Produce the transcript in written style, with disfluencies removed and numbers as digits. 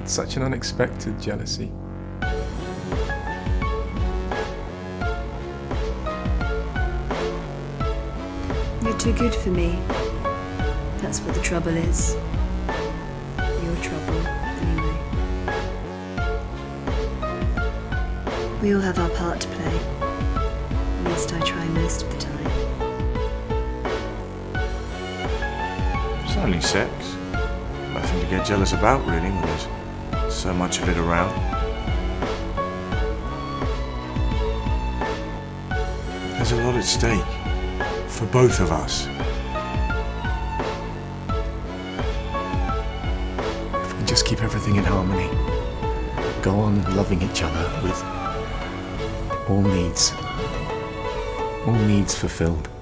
Such an unexpected jealousy. You're too good for me. That's what the trouble is. Your trouble, anyway. We all have our part to play. At least I try most of the time. It's only sex. Nothing to get jealous about, really, when there's so much of it around. There's a lot at stake. For both of us. If we just keep everything in harmony, go on loving each other with all needs fulfilled.